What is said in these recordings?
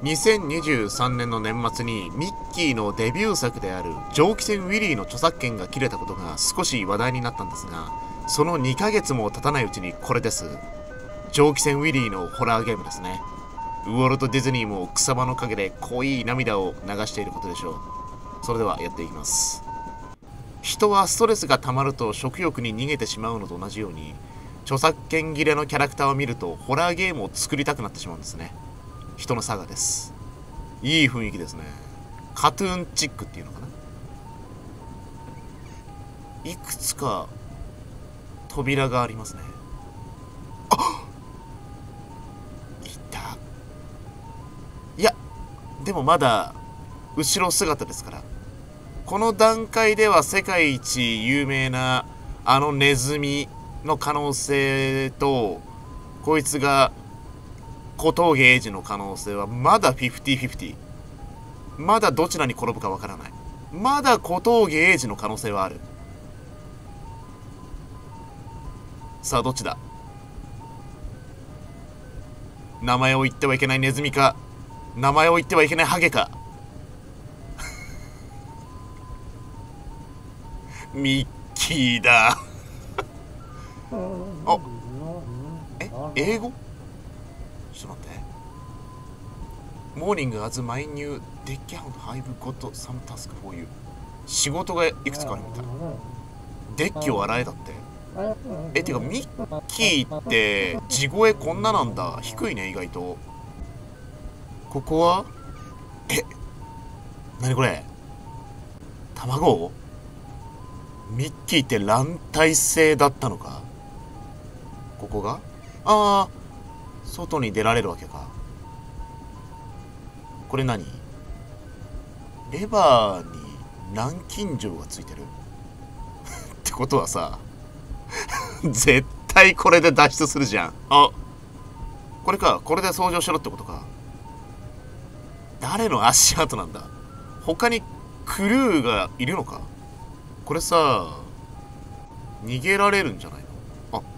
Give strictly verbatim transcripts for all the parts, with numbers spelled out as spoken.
にせんにじゅうさんねんの年末にミッキーのデビュー作である蒸気船ウィリーの著作権が切れたことが少し話題になったんですが、そのにかげつも経たないうちにこれです。蒸気船ウィリーのホラーゲームですね。ウォルト・ディズニーも草葉の陰で濃い涙を流していることでしょう。それではやっていきます。人はストレスが溜まると食欲に逃げてしまうのと同じように、著作権切れのキャラクターを見るとホラーゲームを作りたくなってしまうんですね。人のサガです。いい雰囲気ですね。カトゥーンチックっていうのかな。いくつか扉がありますね。あっ、いた。いやでもまだ後ろ姿ですから、この段階では世界一有名なあのネズミの可能性と、こいつが小峠英二の可能性はまだフィフティフィフティ。まだどちらに転ぶかわからない。まだ小峠英二の可能性はある。さあどっちだ。名前を言ってはいけないネズミか、名前を言ってはいけないハゲか。ミッキーだ。あ、え、英語？ちょっと待って。モーニング as my new deck hound I've got some task for you。仕事がいくつかあるみたい。デッキを洗えだって。え、てかミッキーって地声こんななんだ。低いね意外と。ここはえ、なにこれ、卵？ミッキーって卵体性だったのか。ここがああ、外に出られるわけか。これ何？レバーに南京錠がついてるってことはさ絶対これで脱出するじゃん。あ、これか。これで掃除をしろってことか。誰の足跡なんだ。他にクルーがいるのか。これさ、逃げられるんじゃないの。あ、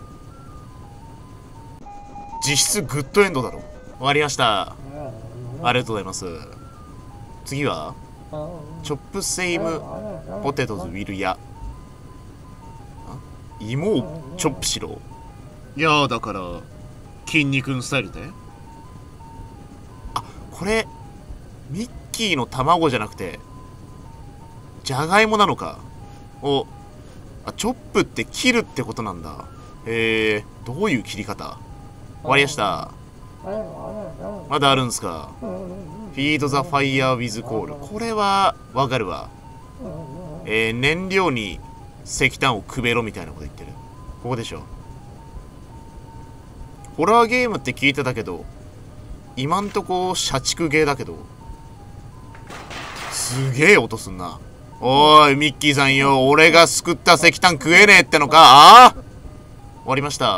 実質グッドエンドだろ。終わりました。ありがとうございます。次はチョップセイムポテトズウィルや芋をチョップしろ。いやだから筋肉のスタイルで。あ、これミッキーの卵じゃなくてじゃがいもなのか。お、あ、チョップって切るってことなんだ。へえ、どういう切り方。終わりました。まだあるんすか。フィードザファイヤーウィズコール。これはわかるわ。えー、燃料に石炭をくべろみたいなこと言ってる。ここでしょ。ホラーゲームって聞いてたけど、今んとこ社畜ゲーだけど、すげえ音すんな。おーいミッキーさんよ、俺が救った石炭食えねえってのか。ああ、終わりました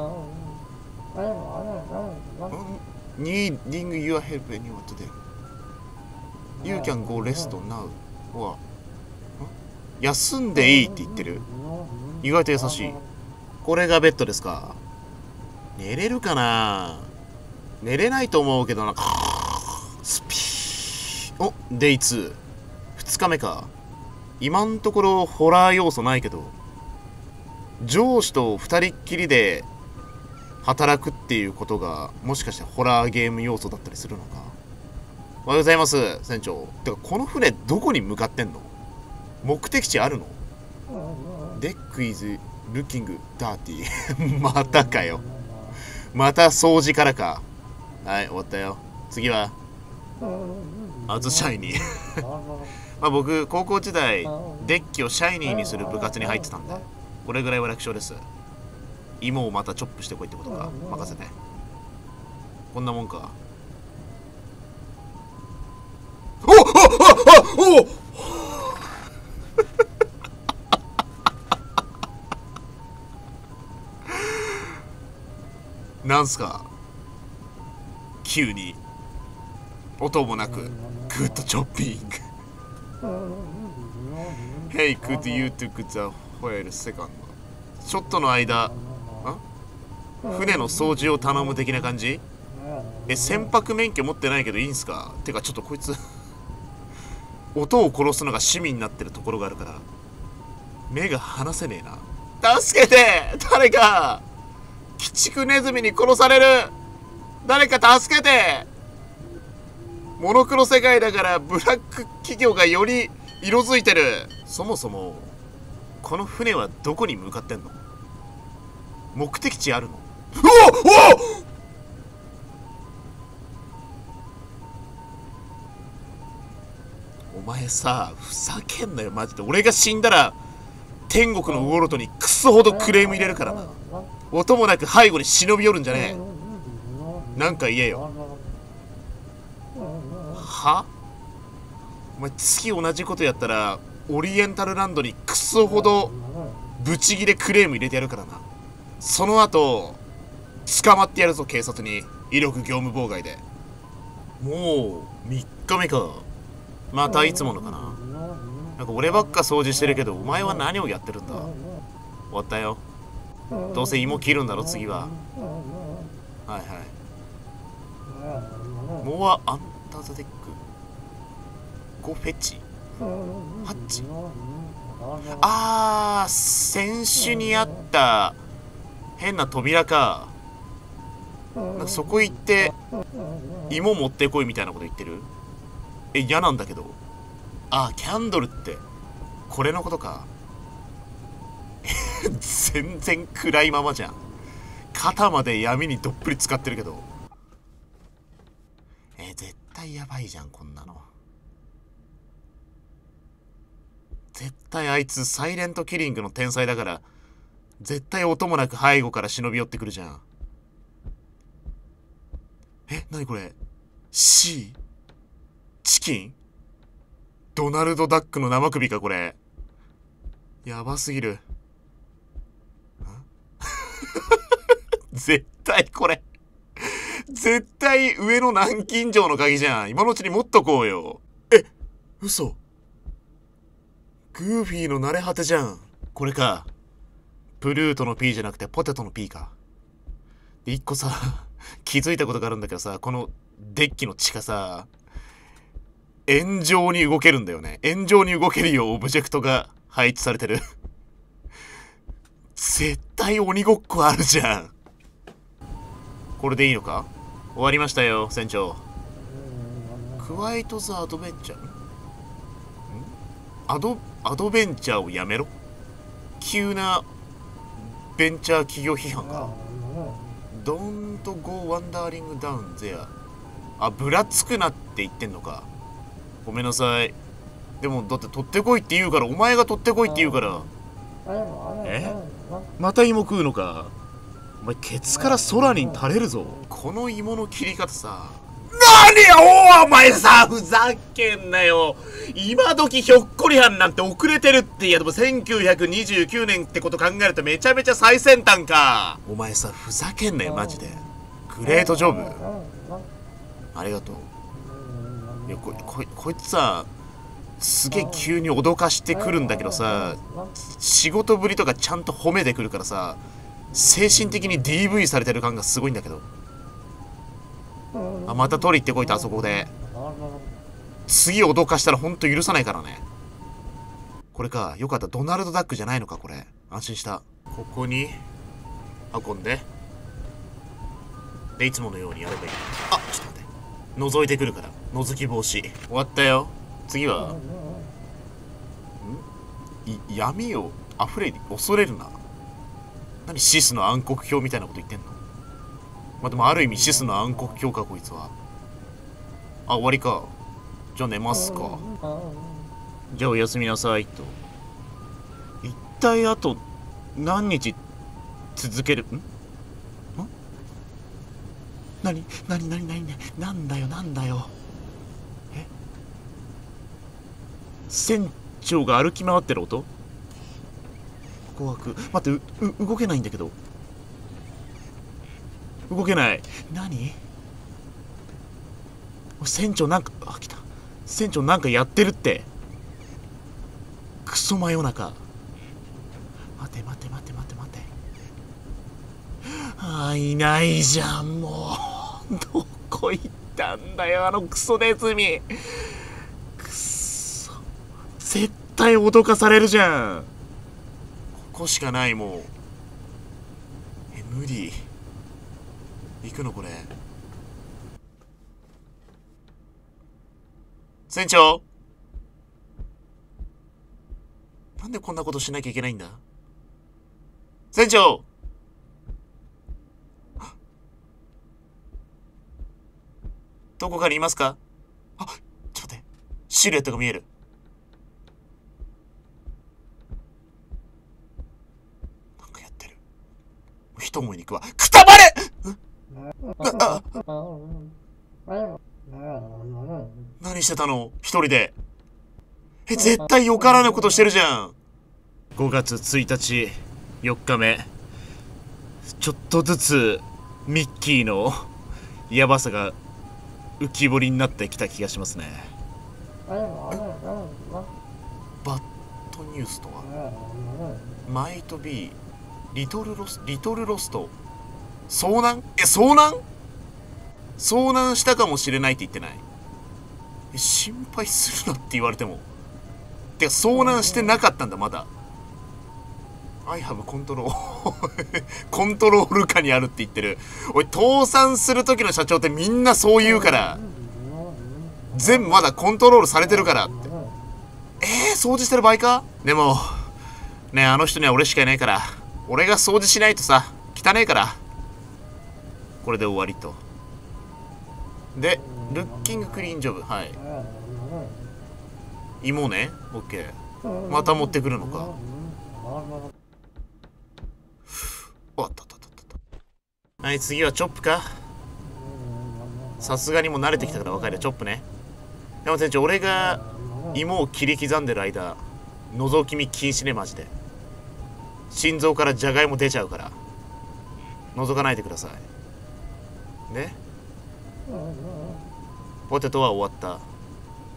。Needing your help anyone today. You can go rest now. うわ、休んでいいって言ってる。意外と優しい。これがベッドですか。寝れるかな。寝れないと思うけどな。スピー。お、デイツー。ふつかめか。今んところホラー要素ないけど、上司と二人っきりで働くっていうことがもしかしてホラーゲーム要素だったりするのか。おはようございます船長。てかこの船どこに向かってんの。目的地あるの。デックイズルッキングダーティーまたかよ。また掃除からか。はい、終わったよ。次はアズシャイニーまあ僕高校時代デッキをシャイニーにする部活に入ってたんで、これぐらいは楽勝です。芋をまたチョップしてこいってことか。任せて。こんなもんか。おっ、あっ、あっ、おっなんすか急に音もなくグッドチョッピングHey, could you take the whale second? ちょっとの間、ん船の掃除を頼む的な感じ。 え、船舶免許持ってないけどいいんすか？てかちょっとこいつ音を殺すのが趣味になってるところがあるから目が離せねえな。助けて！誰か！鬼畜ネズミに殺される！誰か助けて！モノクロ世界だからブラック企業がより色づいてる。そもそもこの船はどこに向かってんの？目的地あるの？うわ！お前さ、ふざけんなよマジで。俺が死んだら天国のウォルトにクソほどクレーム入れるからな。音もなく背後に忍び寄るんじゃねえ。なんか言えよ。は？お前次同じことやったらオリエンタルランドにクソほどブチギレクレーム入れてやるからな。その後捕まってやるぞ警察に。威力業務妨害で。もうみっかめか。またいつものかな。なんか俺ばっか掃除してるけどお前は何をやってるんだ？終わったよ。どうせ芋切るんだろ次は。はいはい。モアアンダーザデックゴフェチハッチ。あー、先週にあった変な扉か。なんかそこ行って芋持ってこいみたいなこと言ってる？え、嫌なんだけど。あ、キャンドルってこれのことか。全然暗いままじゃん。肩まで闇にどっぷり使ってるけど。え、絶対やばいじゃんこんなの。絶対あいつサイレントキリングの天才だから絶対音もなく背後から忍び寄ってくるじゃん。え、なにこれ？ C？ チキン？ドナルドダックの生首かこれ。やばすぎる。絶対これ絶対上の南京錠の鍵じゃん。今のうちに持っとこうよ。え、嘘。グーフィーの慣れ果てじゃん。これか。プルートの P じゃなくてポテトの P か。で、一個さ気づいたことがあるんだけどさ、このデッキの地下さ、円状に動けるんだよね。円状に動けるようオブジェクトが配置されてる。絶対鬼ごっこあるじゃん。これでいいのか？終わりましたよ船長。クワイトザアドベンチャー？ん？アドアドベンチャーをやめろ？急なベンチャー企業批判か。Don't go wandering down there。あ、ぶらつくなって言ってんのか。ごめんなさい。でもだって取ってこいって言うから、お前が取ってこいって言うから。え？また芋食うのか。お前ケツから空に垂れるぞ。この芋の切り方さ。何よお前さ、ふざけんなよ。今時ひょっこりはんなんて遅れてるって。いやでもせんきゅうひゃくにじゅうきゅうねんってこと考えるとめちゃめちゃ最先端か。お前さ、ふざけんなよマジで。グレートジョブありがとう。いや こ, こ, こいつさ、すげえ急に脅かしてくるんだけどさ、仕事ぶりとかちゃんと褒めてくるからさ、精神的に ディーブイ されてる感がすごいんだけど。あ、また取り行ってこいと。あそこで次脅かしたらほんと許さないからね。これか。よかった。ドナルドダックじゃないのかこれ。安心した。ここに運んで、でいつものようにやればいい。あ、ちょっと待って、覗いてくるから覗き防止。終わったよ。次はんい闇を溢れ恐れるな。何シスの暗黒鏡みたいなこと言ってんの。まあ、でもある意味シスの暗黒鏡かこいつは。あ、終わりか。じゃあ寝ますか。じゃあおやすみなさいと。一体あと何日続けるん？ん？何何何何なんだよなんだよ。え？船長が歩き回ってる音？怖く。待って、う、う、動けないんだけど。動けない。何？船長なんか、あ、来た。船長なんかやってるって。クソ真夜中。待て待て待て待て待て。あ、いないじゃん、もう。どこ行ったんだよ、あのクソネズミ。くそ、絶対脅かされるじゃん。ここしかない。もうえ無理。行くのこれ。船長、なんでこんなことしなきゃいけないんだ。船長、どこかにいますか。あ、ちょっと待って、シルエットが見える。なんかやってる。一思いに行くわ。くたばれ。ああ、何してたの一人で。え、絶対よからぬことしてるじゃん。ごがつついたち、よっかめ。ちょっとずつミッキーのやばさが浮き彫りになってきた気がしますね。バッドニュースとはマイトビーリトルロスリトルロスト遭難。え、遭難遭難したかもしれないって言ってない。え、心配するなって言われても。てか遭難してなかったんだまだ。I have コントロールコントロール下にあるって言ってる。おい、倒産する時の社長ってみんなそう言うから。全部まだコントロールされてるからって。えー、掃除してる場合か。でもねえ、あの人には俺しかいないから、俺が掃除しないとさ、汚いから。これで終わりと。で、ルッキングクリーンジョブ。はい。芋ね。オッケー。また持ってくるのか。おっとっとっとっと。はい、次はチョップか。さすがにもう慣れてきたから分かるよ、チョップね。でも店長、俺が芋を切り刻んでる間、覗き見禁止ね、マジで。心臓からじゃがいも出ちゃうから、覗かないでくださいね。ポテトは終わった。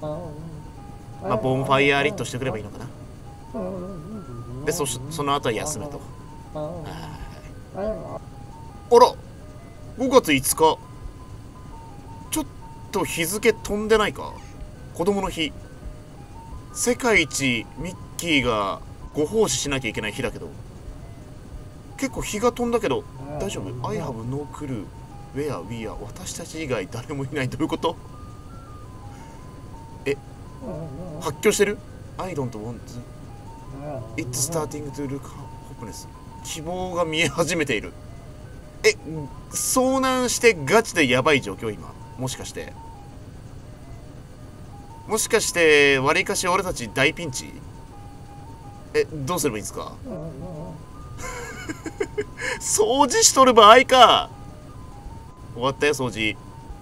まあボンファイヤーリットしてくればいいのかな。で そ, その後は休めと。あら、ごがついつか、ちょっと日付飛んでないか。子供の日。世界一ミッキーがご奉仕しなきゃいけない日だけど、結構日が飛んだけど大丈夫。 I have no clue where we are。 私たち以外誰もいない。どういうこと。え、発狂してる。 I don't want It's starting to look hopeless。 希望が見え始めている。え、遭難してガチでやばい状況今。もしかしてもしかしてわりかし俺たち大ピンチ。え、どうすればいいんですか。掃除しとる場合か。終わったよ掃除。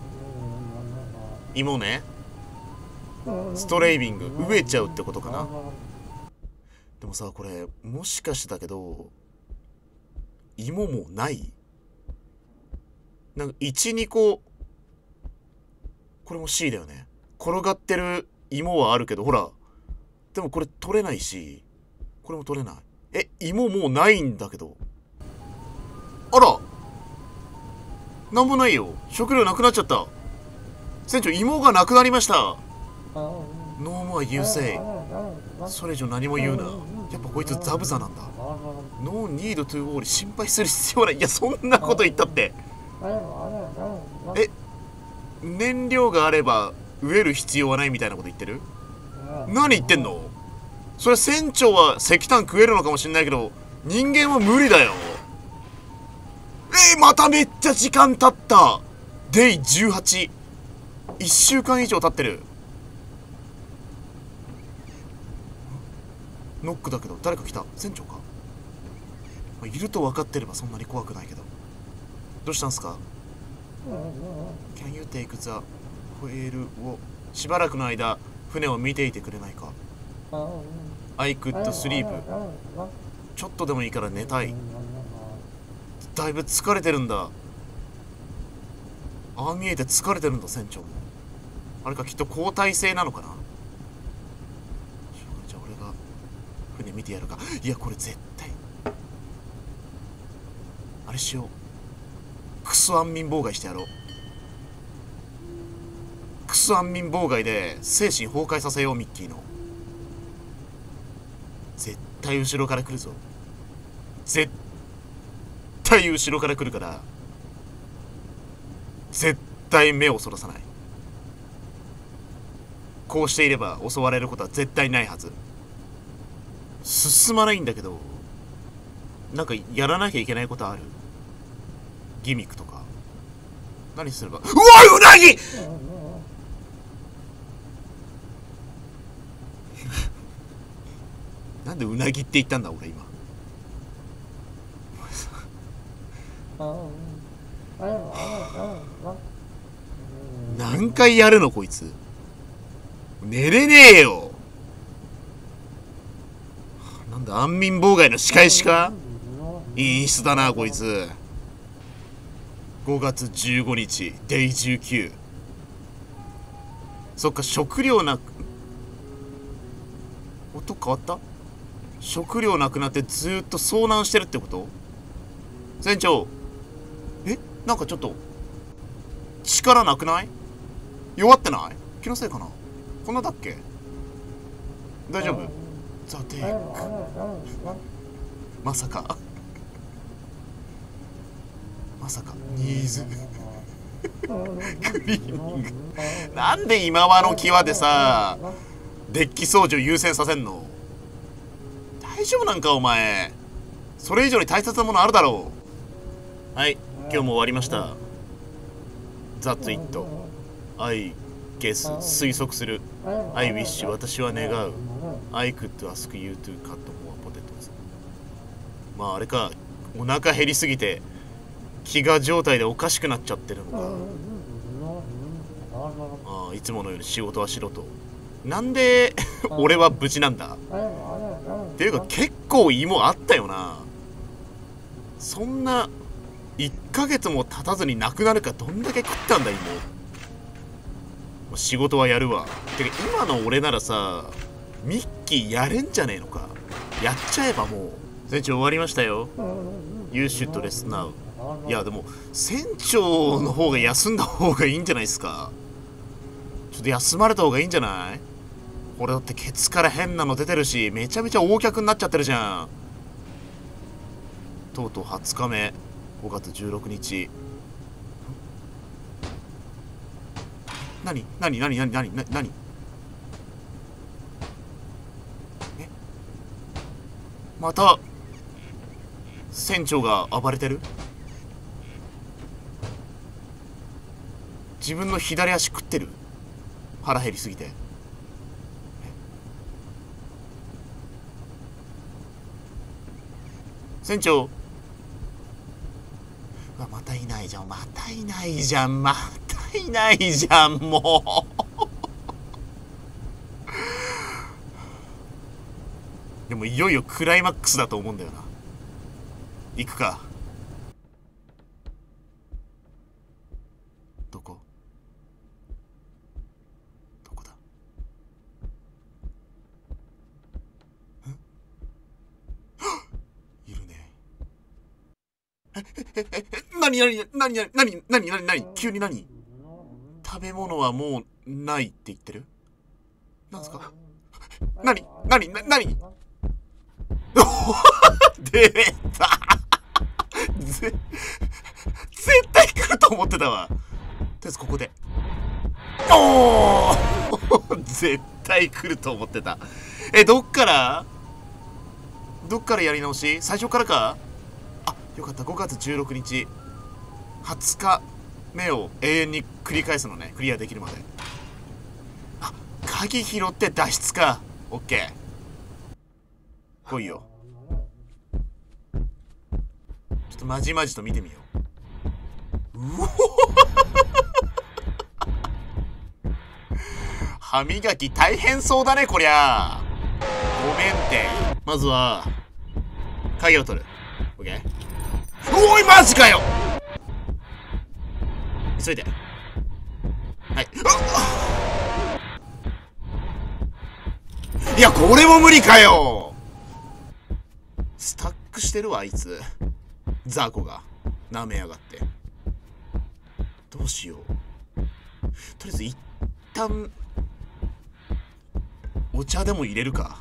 芋ね。ストレイビング飢えちゃうってことかな。でもさ、これもしかしてだけど芋もない。なんかいち、にこ、これも C だよね。転がってる芋はあるけど、ほらでもこれ取れないし、これも取れない。え、芋もうないんだけど。あら、なんもないよ。食料なくなっちゃった。船長、芋がなくなりました。ノーモア優勢。それ以上何も言うな。やっぱこいつザブザなんだ。ノーニードトゥーウォーリー。心配する必要ない。いや、そんなこと言ったって。え、燃料があれば飢える必要はないみたいなこと言ってる。何言ってんの。それ船長は石炭食えるのかもしれないけど、人間は無理だよ。えー、まためっちゃ時間経った。デイじゅうはち。いっしゅうかん以上経ってる。ノックだけど誰か来た。船長か。いると分かってればそんなに怖くないけど。どうしたんすか。 Can you take the whale をしばらくの間船を見ていてくれないか。 I could sleep。 ちょっとでもいいから寝たい。だいぶ疲れてるんだ。ああ見えて疲れてるんだ船長も。あれか、きっと交代制なのかな。じゃあ俺が船見てやるか。いや、これ絶対あれしよう。クソ安眠妨害してやろう。 クス安眠妨害で精神崩壊させよう。ミッキーの絶対後ろから来るぞ。絶対後ろから来るから絶対目をそらさない。こうしていれば襲われることは絶対ないはず。進まないんだけど、なんかやらなきゃいけないことある？ギミックとか何すれば。うわうなぎなんでうなぎって言ったんだ俺今。何回やるのこいつ。寝れねえよ。なんだ安眠妨害の仕返しか。いい演出だなこいつ。ごがつじゅうごにちデイじゅうきゅう。そっか食料なく音変わった。食料なくなってずーっと遭難してるってこと。船長、えなんかちょっと力なくない？弱ってない？気のせいかな。こんなだっけ。大丈夫？ザテイクまさかまさかニーズクリーニングなんで今和の際でさデッキ掃除を優先させんの。大丈夫なんかお前。それ以上に大切なものあるだろう。はい、今日も終わりました。 That's it I guess 推測する I wish 私は願う I could ask you to cut more potatoes。 まああれか、お腹減りすぎて飢餓状態でおかしくなっちゃってるのか。ああいつものように仕事はしろと。なんで俺は無事なんだっていうか結構芋あったよな。そんないっかげつも経たずになくなるか。どんだけ食ったんだ芋。仕事はやるわ。てか今の俺ならさミッキーやれんじゃねえのか。やっちゃえばもう。船長終わりましたよ。 You should rest now。 いやでも船長の方が休んだ方がいいんじゃないですか。ちょっと休まれた方がいいんじゃない。俺だってケツから変なの出てるしめちゃめちゃ大客になっちゃってるじゃん。とうとうはつかめごがつじゅうろくにち。何何何何何何何えまた船長が暴れてる。自分の左足食ってる。腹減りすぎて。船長、うわまたいないじゃんまたいないじゃんまたいないじゃんもうでもいよいよクライマックスだと思うんだよな。行くか。どこどこだ。いるね。ええええ何何何何何何何何急に何。食べ物はもうないって言ってる。なんですか。何何何何出たぜ絶対来ると思ってたわ。とりあえずここでおお絶対来ると思ってた。えどっからどっからやり直し。最初からか。あよかった。ごがつじゅうろくにちはつかめを永遠に繰り返すのね。クリアできるまで。あ鍵拾って脱出か。オッケー来いよ。ちょっとまじまじと見てみよう。うお歯磨き大変そうだねこりゃ。ごめんって。まずは鍵を取る。オッケー。おいマジかよ。急いで。はい。いやこれも無理かよ。スタックしてるわあいつ。ザーコが舐めやがって。どうしよう。とりあえず一旦お茶でも入れるか。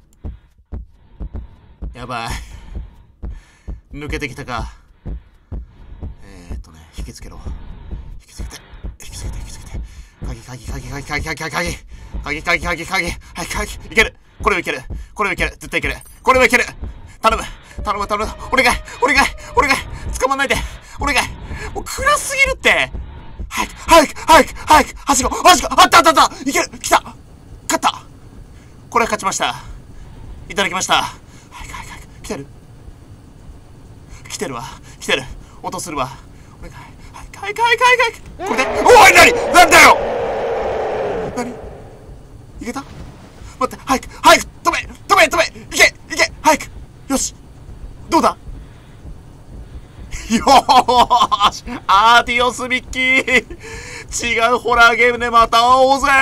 やばい、抜けてきたか。えー、っとね引きつけろ、引きつけて引きつけて引きつけて、鍵鍵鍵鍵鍵鍵鍵鍵鍵鍵鍵鍵、はい鍵、いける、これはいける、これはいける、絶対いける、これはいける、頼む頼む頼む、お願いお願いお願い、捕まんないで、お願い、もう暗すぎるって。早く早く早く早く、はしごはしご、あったあったあった、いける、来た、勝った、これは勝ちました、いただきました。早く早く早く、来てる来てるわ、来てる、音するわ、お願い、早く早く早く早く、これで、おい、何なんだよ、何いけた、待って、早く早く、止め止め止め、いけいけ、早く、よし、どうだ、よーし、アーディオスミッキー、違うホラーゲームでまた会おうぜ。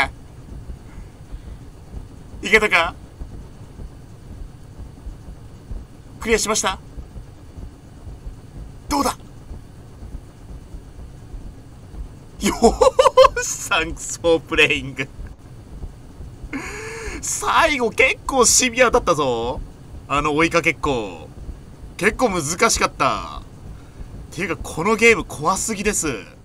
いけたか、クリアしました、どうだ、よーし、サンクスフォープレイング。最後結構シビアだったぞ、あの追いかけっこ結構難しかった。っていうかこのゲーム怖すぎです。